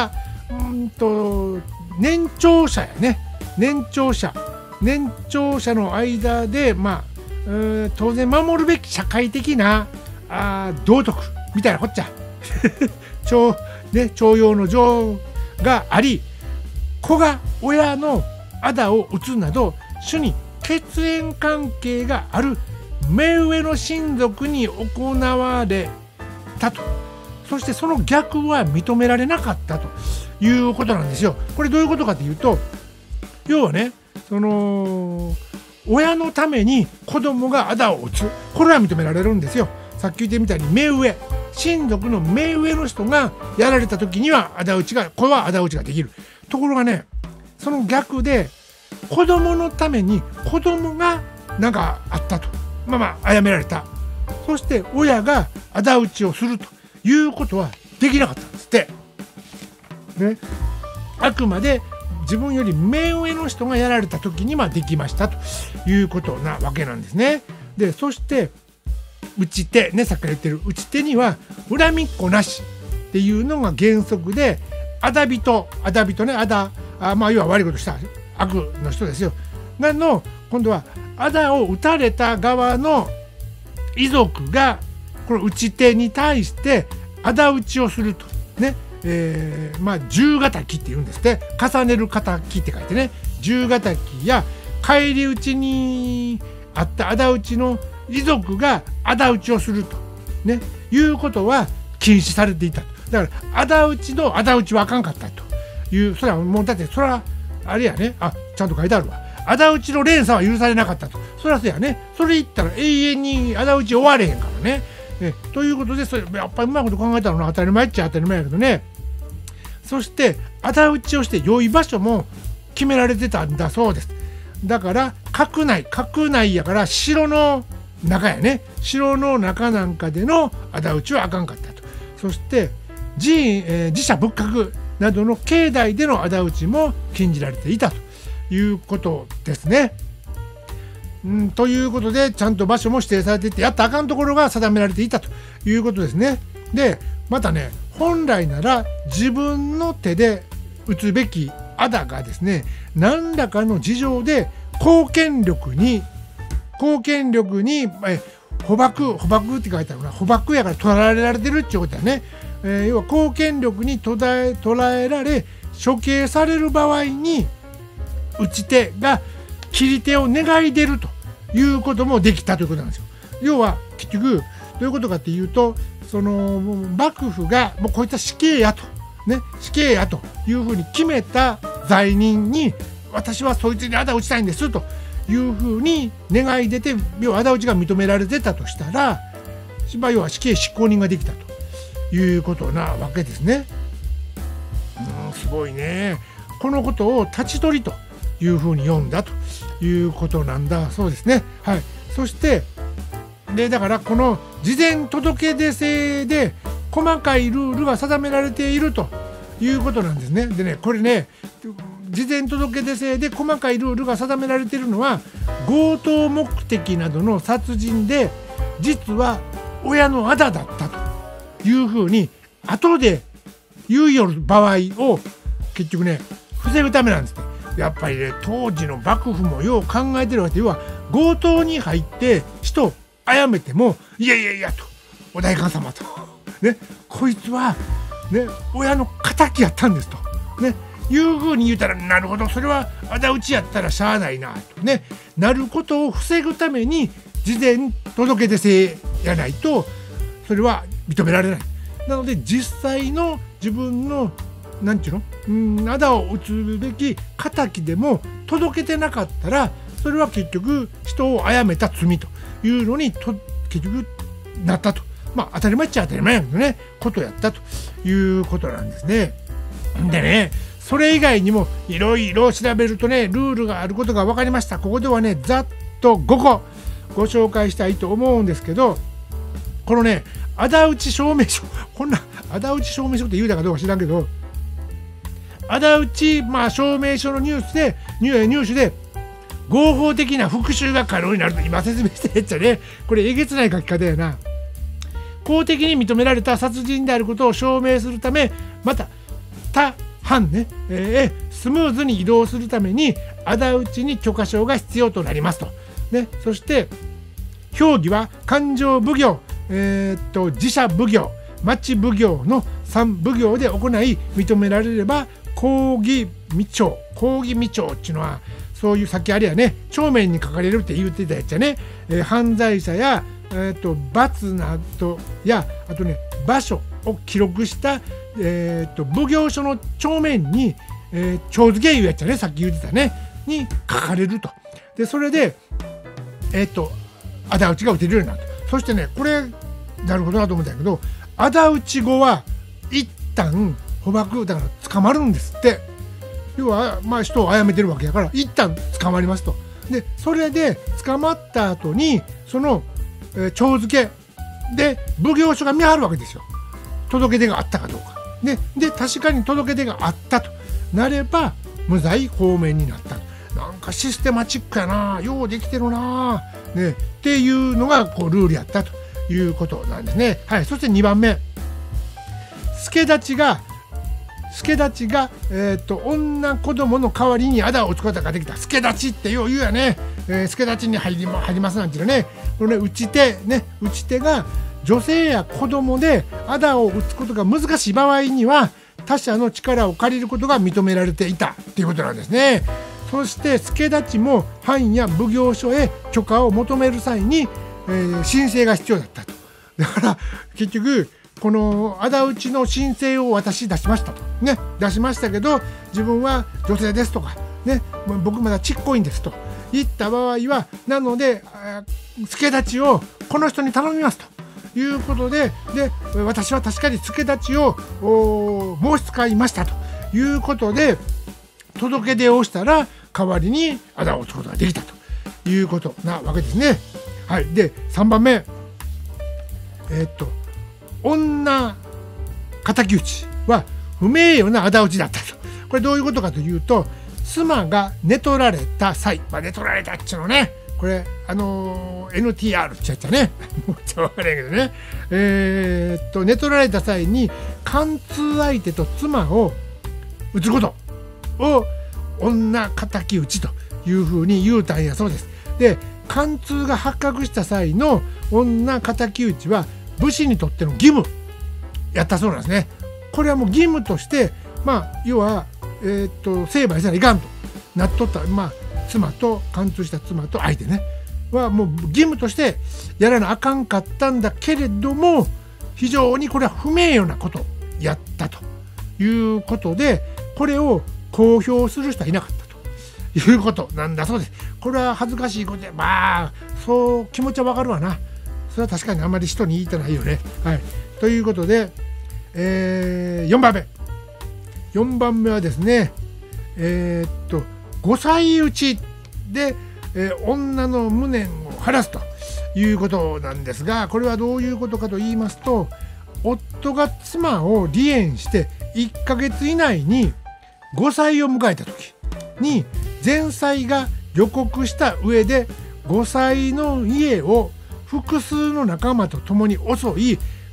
年長者やね、年長者の間で当然守るべき社会的な道徳みたいなこっちゃ徴用の情があり、子が親の仇を討つなど種に血縁関係がある目上の親族に行われたと。そしてその逆は認められなかったということなんですよ。これどういうことかというと、要はね、親のために子供が仇を討つ、これは認められるんですよ。さっき言ってみたように目上、親族の目上の人がやられた時にはこれは仇討ちができる。ところがね、その逆で子供のために子供が何かあったと、殺められた、そして親が仇討ちをするということはできなかったんですって、ね、あくまで自分より目上の人がやられた時にできましたということなわけなんですね。で、そして討ち手ね、さっきから言ってる討ち手には恨みっこなしっていうのが原則で、仇人ね、要は悪いことした悪の人ですよ今度は仇を討たれた側の遺族がこの討ち手に対して仇討ちをするとね、十敵っていうんですって。重ねる敵って書いてね、十敵や返り討ちにあった仇討ちの遺族が仇討ちをするとね、いうことは禁止されていたと。だから仇討ちの仇討ちはあかんかったという、それはもうだってそれはあれやね、ちゃんと書いてあるわ。仇討ちの連鎖は許されなかったと。そりゃそうやね。それ言ったら永遠に仇討ち終われへんからね。ということで、それやっぱりうまいこと考えたのは当たり前っちゃ当たり前やけどね。そして仇討ちをして良い場所も決められてたんだそうです。だから閣内やから城の中やね、城の中なんかでの仇討ちはあかんかったと。そして寺社仏閣などの境内での仇討ちも禁じられていたということですね。ということで、ちゃんと場所も指定されていて、やったらあかんところが定められていたということですね。で、またね、本来なら自分の手で撃つべき仇がですね、何らかの事情で公権力に捕縛って書いてあるな、捕獲やから捕らえられてるっていうことだね。要は公権力に捕らえられ処刑される場合に撃ち手が切り手を願い出るということもできたということなんですよ。要は結局どういうことかっていうと、幕府がもうこいつは死刑やというふうに決めた罪人に、私はそいつに仇討ちたいんですというふうに願い出て、要は仇討ちが認められてたとしたら、要は死刑執行人ができたということなわけですね。すごいね。このことを立ち取りというふうに読んだということなんだそうですね。はい。そしてだからこの事前届出制で細かいルールが定められているということなんですね。でね、これね、事前届出制で細かいルールが定められているのは、強盗目的などの殺人で実は親の仇だったというふうに後で言うよる場合を結局ね防ぐためなんですってやっぱりね当時の幕府もよう考えてるわけで要は強盗に入って人を殺めてもいやいやいやとお代官様とねこいつはね親の敵やったんですとねいうふうに言うたらなるほどそれは仇討ちやったらしゃあないなとねなることを防ぐために事前届け出制やないとそれは認められない。なので実際の自分のなんていうの仇を討つべき敵でも届けてなかったらそれは結局人を殺めた罪というのに結局なったとまあ当たり前っちゃ当たり前やけどねことやったということなんですね。でねそれ以外にもいろいろ調べるとねルールがあることが分かりました。ここではねざっと5個ご紹介したいと思うんですけどこのね仇討ち証明書こんな仇討ち証明書って言うたかどうか知らんけど仇討ち、証明書の入手で合法的な復讐が可能になると今説明したやつやねこれえげつない書き方やな。公的に認められた殺人であることを証明するためまた他藩ね、スムーズに移動するために仇討ちに許可証が必要となりますと、ね、そして評議は勘定奉行、寺社奉行町奉行の3奉行で行い認められれば公儀未帳っていうのはそういう先あれやね帳面に書かれるって言ってたやつやね、犯罪者や、罰などやあとね場所を記録した、奉行所の帳面に、帳付けいうやつやねさっき言ってたねに書かれると。でそれで仇討ちが打てるようになると。そしてねこれなるほどなと思ったんやけど仇討ち後は一旦捕獲だから捕まるんですって。要は人を殺めてるわけやから一旦捕まりますと。でそれで捕まった後にその、帳付けで奉行所が見張るわけですよ届け出があったかどうか。で確かに届け出があったとなれば無罪放免になった。なんかシステマチックやなようできてるな、ね、っていうのがこうルールやったということなんですね。はい、そして2番目助太刀が女子供の代わりに仇を討つことができた。助太刀ってよう言うやね、助太刀に入りますなんていうねこのね打ち手が女性や子供で仇を討つことが難しい場合には他者の力を借りることが認められていたっていうことなんですね。そして助太刀も藩や奉行所へ許可を求める際に、申請が必要だったと。だから結局この仇討ちの申請を私出しましたとね出しましたけど自分は女性ですとかね僕まだちっこいんですと言った場合はなので助太刀をこの人に頼みますということで私は確かに助太刀を申し使いましたということで届け出をしたら代わりに仇を討つことができたということなわけですね。はい、で3番目女敵討ちは不名誉な仇討ちだったと。これどういうことかというと妻が寝取られた際、寝取られたっちゅうのねこれNTR ってやつやねもうちょっと分からへんけどね寝取られた際に貫通相手と妻を討つことを女敵討ちというふうに言うたんやそうです。で貫通が発覚した際の女敵討ちは武士にとっての義務やったそうなんですね。これはもう義務として要は成敗せないかんとなっとった妻と貫通した妻と相手ねはもう義務としてやらなあかんかったんだけれども非常にこれは不名誉なことやったということでこれを公表する人はいなかったということなんだそうです。これは恥ずかしいことでそう気持ちはわかるわな。それは確かにあんまり人に言いたないよね。はい、ということで、4番目はですね5歳討ちで、女の無念を晴らすということなんですがこれはどういうことかと言いますと夫が妻を離縁して1ヶ月以内に5歳を迎えた時に前妻が予告した上で5歳の家を複数の仲間と共に襲い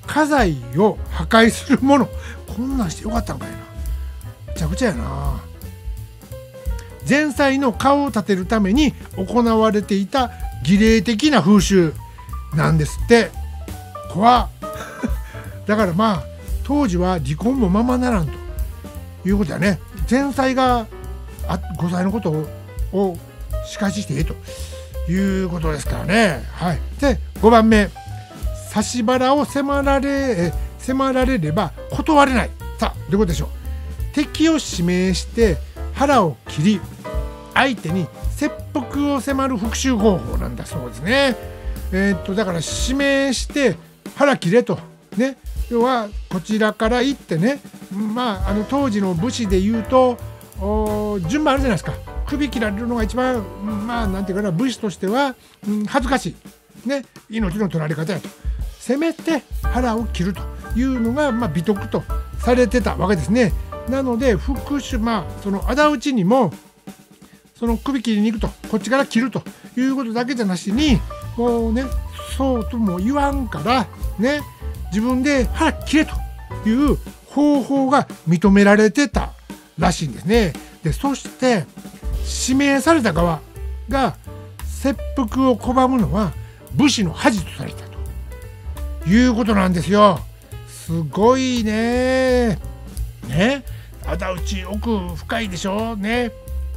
家財を破壊するもの。こんなんしてよかったんかいな。めちゃくちゃやな。前妻の顔を立てるために行われていた儀礼的な風習なんですって。怖っだからまあ当時は離婚もままならんということだね。前妻が5歳のことを仕返ししていいということですからね。はい、で5番目、差し腹を迫られれば断れない。さあどういうことでしょう。敵を指名して腹を切り相手に切腹を迫る復讐方法なんだそうですね。だから指名して腹切れとね、要はこちらから行ってね、まあ当時の武士でいうと順番あるじゃないですか。首切られるのが一番まあなんていうかな、武士としては、恥ずかしいね、命の取られ方やと。せめて腹を切るというのが、美徳とされてたわけですね。なので復讐、その仇討ちにもその首切りに行くと、こっちから切るということだけじゃなしに、もうね、そうとも言わんからね、自分で腹切れという方法が認められてたらしいんですね。でそして指名された側が切腹を拒むのは武士の恥とされたということなんですよ。すごいね。ね、仇討ち奥深いでしょね。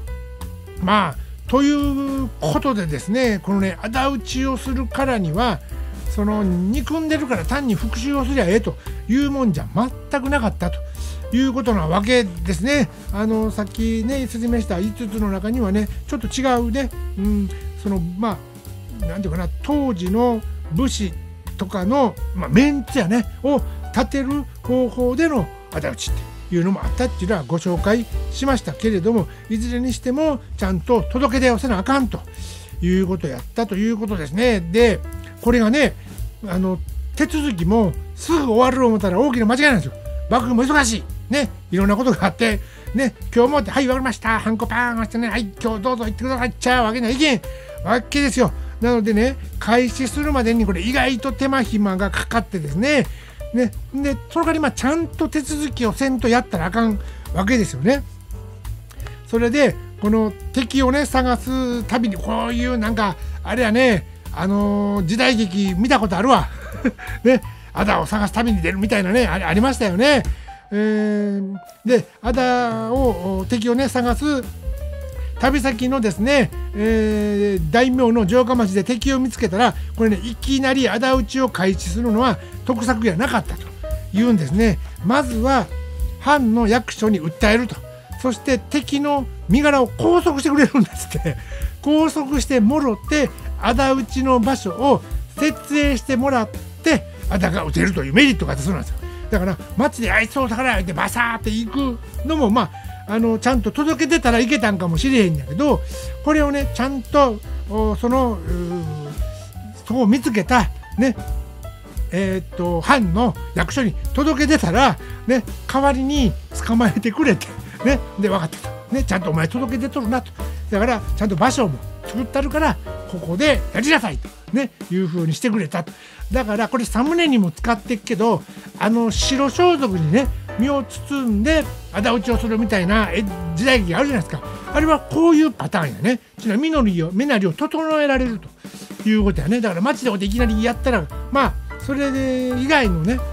ということでですね、このね仇討ちをするからにはその憎んでるから単に復讐をすりゃええというもんじゃ全くなかったということなわけですね。さっきね説明した5つの中にはねちょっと違うね、そのなんていうかな、当時の武士とかの、メンツやねを立てる方法での仇討ちっていうのもあったっていうのはご紹介しましたけれども、いずれにしてもちゃんと届け出をせなあかんということをやったということですね。でこれがね手続きもすぐ終わると思ったら大きな間違いなんですよ。幕府も忙しいね、いろんなことがあってね、今日もってはい分かりましたハンコパーン押してね、はい今日どうぞ行ってくださいっちゃうわけにはいけんわけですよ。なのでね、開始するまでにこれ意外と手間暇がかかってですね、でその代わりちゃんと手続きをせんとやったらあかんわけですよね。それでこの敵をね探すたびにこういうなんかあれやね、時代劇見たことあるわね、仇を探すたびに出るみたいなね、ありましたよね。で敵をね探す旅先のですね、大名の城下町で敵を見つけたらこれねいきなり仇討ちを開始するのは得策じゃなかったというんですね。まずは藩の役所に訴えると、そして敵の身柄を拘束してくれるんですって拘束してもろって仇討ちの場所を設営してもらって仇が撃てるというメリットがあってそうなんですよ。だから町であいつを宝屋でバサーって行くのもちゃんと届けてたらいけたんかもしれへんやけど、これをねちゃんとそこを見つけたね藩の役所に届けてたらね、代わりに捕まえてくれてね、で分かったとね、ちゃんとお前届けてとるなと、だからちゃんと場所も作ってあるからここでやりなさいとねいう風にしてくれたと。だからこれサムネにも使ってっけど、白装束にね身を包んで仇討ちをするみたいな時代劇があるじゃないですか。あれはこういうパターンやね。つまり身なりを整えられるということやね。だから街でいきなりやったらそれで以外のね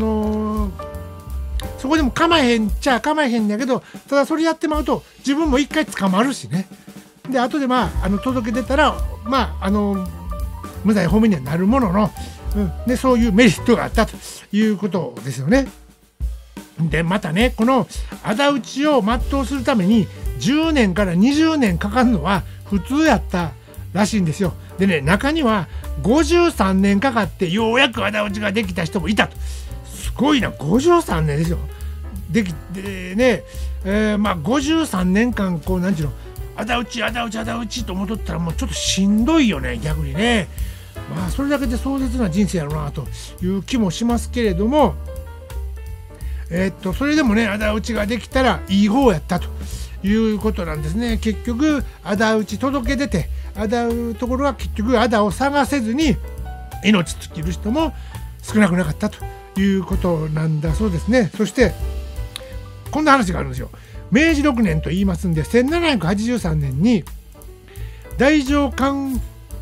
そこでも構えへんっちゃ構えへんやけど、ただそれやってまうと自分も一回捕まるしね。で後で届け出たら無罪放免にはなるものの、でそういうメリットがあったということですよね。でまたねこの仇討ちを全うするために10年から20年かかるのは普通やったらしいんですよ。でね中には53年かかってようやく仇討ちができた人もいたと。すごいな、53年ですよ。でね、53年間こうなんちゅうの仇討ちと思っとったらもうちょっとしんどいよね逆にね。それだけで壮絶な人生やろうなという気もしますけれども、それでもね仇討ちができたらいい方やったということなんですね。結局仇討ち届け出て仇うところは結局仇を探せずに命尽きる人も少なくなかったということなんだそうですね。そしてこんな話があるんですよ。明治6年と言いますんで、1783年に大乗官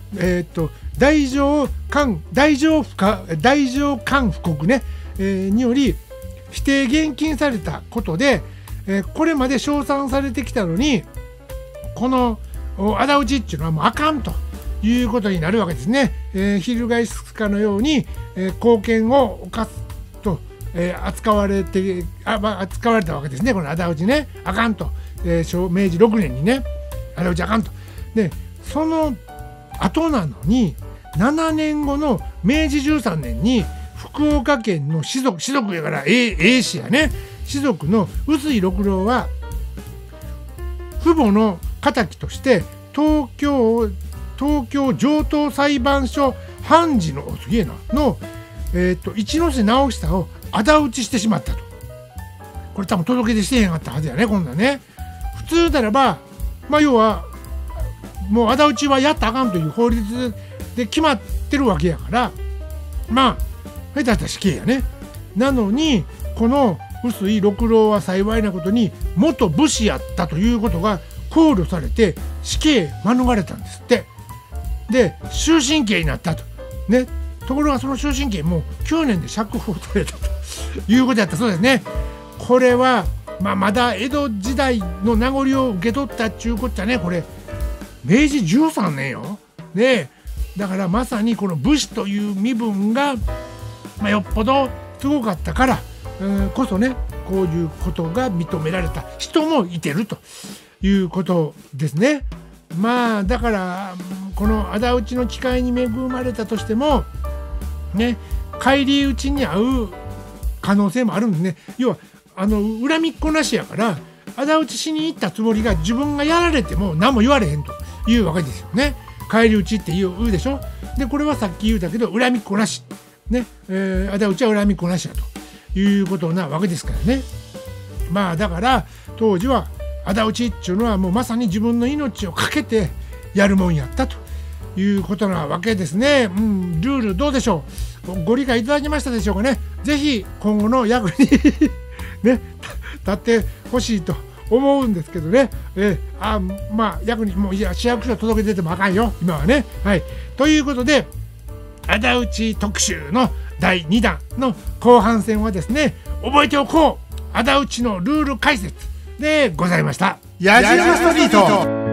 布告ね、により否定厳禁されたことで、これまで称賛されてきたのに、この仇討ちっていうのはもうあかんということになるわけですね。翻すかのように、貢献を犯すと、扱われたわけですね。この仇討ちね、あかんと、明治6年にね、仇討ちあかんと。でその後なのに、7年後の明治13年に福岡県の士族やから英氏やね、士族の臼井六郎は父母の敵として東京上等裁判所判事のすげえなの、一ノ瀬直久を仇討ちしてしまったと。これ多分届け出してへんかったはずやね、こんなんね。普通ならば、要はもう仇討ちはやったらあかんという法律で決まってるわけやから、下手したら死刑やね。なのにこの臼井六郎は幸いなことに元武士やったということが考慮されて死刑免れたんですって。で終身刑になったとね。ところがその終身刑も9年で釈放されたということやったそうですね。これはまだ江戸時代の名残を受け取ったっちゅうこっちゃね。これ明治13年よ。ね、だからまさにこの武士という身分が、よっぽどすごかったから、こそね、こういうことが認められた人もいてるということですね。だからこの仇討ちの機会に恵まれたとしてもね、返り討ちに遭う可能性もあるんですね。要は恨みっこなしやから、仇討ちしに行ったつもりが自分がやられても何も言われへんというわけですよね。返り討ちって言うでしょ。でこれはさっき言うたけど恨みっこなしね、仇討ちは恨みっこなしやということなわけですからね。だから当時は仇討ちっていうのはもうまさに自分の命を懸けてやるもんやったということなわけですね。ルールどうでしょう。ご理解いただけましたでしょうかね。ぜひ今後の役にね立ってほしいと思うんですけどね。役にもう市役所届けててもあかんよ今はね。ということで仇討ち特集の第2弾の後半戦はですね、覚えておこう仇討ちのルール解説でございました。 やじ馬ストリート。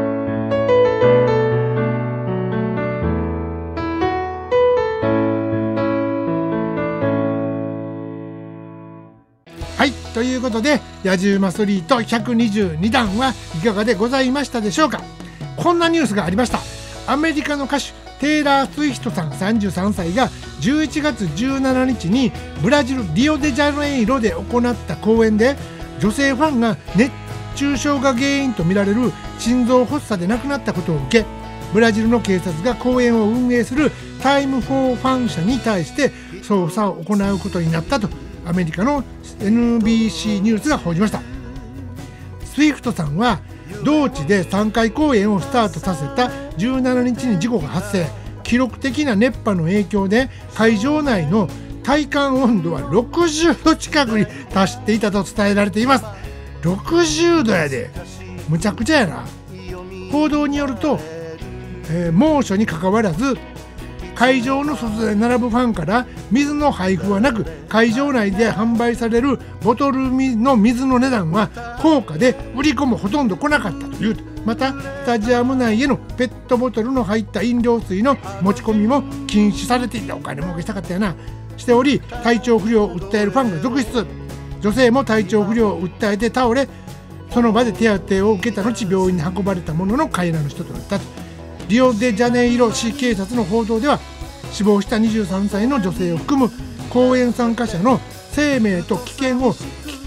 ということでやじ馬ストリート122弾はいかがでございましたでしょうか。こんなニュースがありました。アメリカの歌手テイラー・スウィフトさん33歳が11月17日にブラジルリオデジャネイロで行った公演で、女性ファンが熱中症が原因とみられる心臓発作で亡くなったことを受け、ブラジルの警察が公演を運営するタイム・フォー・ファン社に対して捜査を行うことになったとアメリカの NBC ニュースが報じました。スウィフトさんは同地で3回公演をスタートさせた17日に事故が発生。記録的な熱波の影響で会場内の体感温度は60度近くに達していたと伝えられています。60度やで、むちゃくちゃやな。報道によると、猛暑にかかわらず会場の外で並ぶファンから水の配布はなく、会場内で販売されるボトルの水の値段は高価で売り子もほとんど来なかったという。またスタジアム内へのペットボトルの入った飲料水の持ち込みも禁止されていた。お金儲けしたかったよな。しており、体調不良を訴えるファンが続出。女性も体調不良を訴えて倒れ、その場で手当てを受けた後病院に運ばれたものの帰らぬ人となったと。リオデジャネイロ市警察の報道では、死亡した23歳の女性を含む公演参加者の生命と健康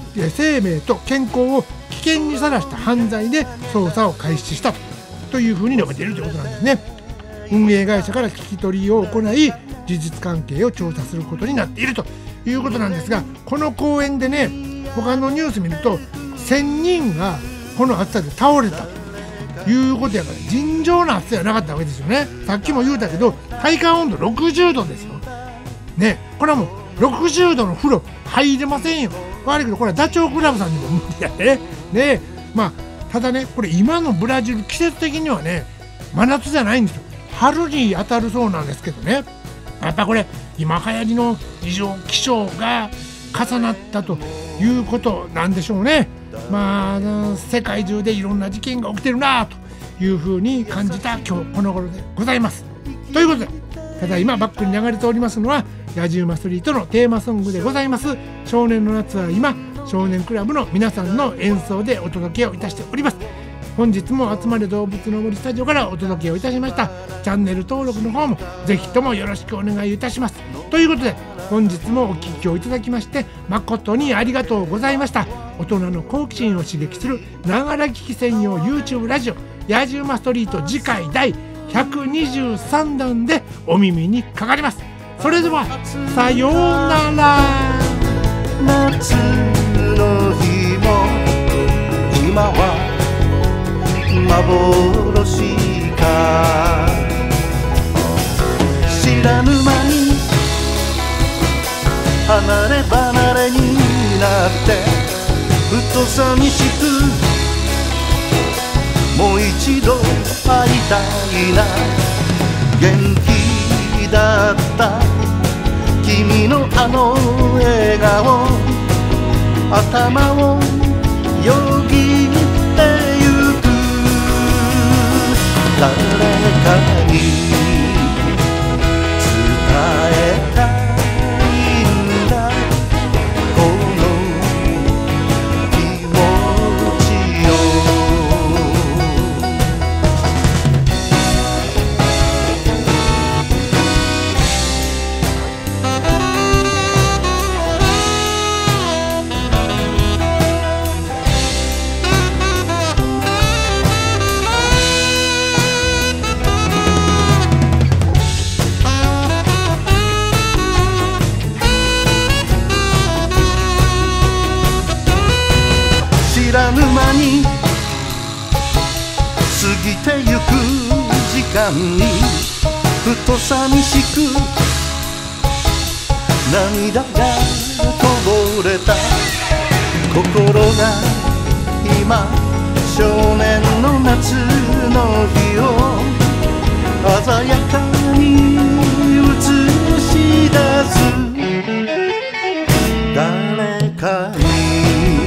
を危険にさらした犯罪で捜査を開始したというふうに述べているということなんですね。運営会社から聞き取りを行い、事実関係を調査することになっているということなんですが、この公演でね、他のニュース見ると1000人がこの暑さで倒れたということやから、尋常な暑さじゃなかったわけですよね。さっきも言うたけど体感温度60度ですよね。これはもう 60度の風呂入れませんよ。悪いけどこれはダチョウ倶楽部さんにも無理やね。ね、まあただね、これ今のブラジル季節的にはね真夏じゃないんですよ。春に当たるそうなんですけどね、やっぱこれ今流行りの異常気象が重なったということなんでしょうね。まあ世界中でいろんな事件が起きてるなというふうに感じた今日この頃でございます。ということで、ただ今バックに流れておりますのは野じ馬ストリートのテーマソングでございます。少年の夏は今、少年クラブの皆さんの演奏でお届けをいたしております。本日も集まれ動物の森スタジオからお届けをいたしました。チャンネル登録の方もぜひともよろしくお願いいたします。ということで、本日もお聞きをいただきまして誠にありがとうございました。大人の好奇心を刺激するながら聞き専用 YouTube ラジオ野じ馬ストリート、次回第123弾でお耳にかかります。それではさようなら。 夏の日も今は幻か、知らぬ間に離れ離れになってふと寂しくもう一度会いたいな。元気だった君のあの笑顔、頭をよぎってゆく。誰かに伝えたいんだこの気持ちよ。知らぬ間に過ぎてゆく時間にふと寂しく涙がこぼれた。心が今少年の夏の日を鮮やかに映し出す。誰かに